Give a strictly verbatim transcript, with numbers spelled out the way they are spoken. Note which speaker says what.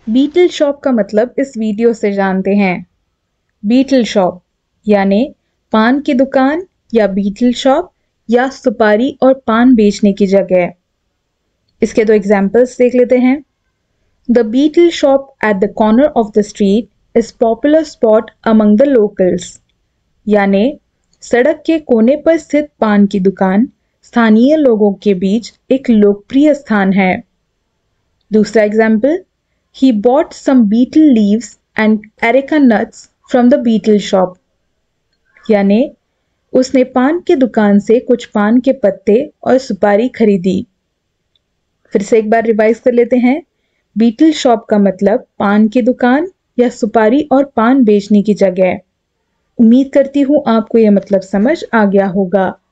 Speaker 1: Beetle shop का मतलब इस वीडियो से जानते हैं। बीटल शॉप यानी पान की दुकान या बीटल शॉप या सुपारी और पान बेचने की जगह। इसके दो एग्जाम्पल्स देख लेते हैं। The betel shop at the corner of the street is popular spot among the locals, यानी सड़क के कोने पर स्थित पान की दुकान स्थानीय लोगों के बीच एक लोकप्रिय स्थान है। दूसरा example, he bought some betel leaves and areca nuts from the betel shop, यानी उसने पान की दुकान से कुछ पान के पत्ते और सुपारी खरीदी। फिर से एक बार रिवाइज कर लेते हैं। बीटल शॉप का मतलब पान की दुकान या सुपारी और पान बेचने की जगह। उम्मीद करती हूँ आपको यह मतलब समझ आ गया होगा।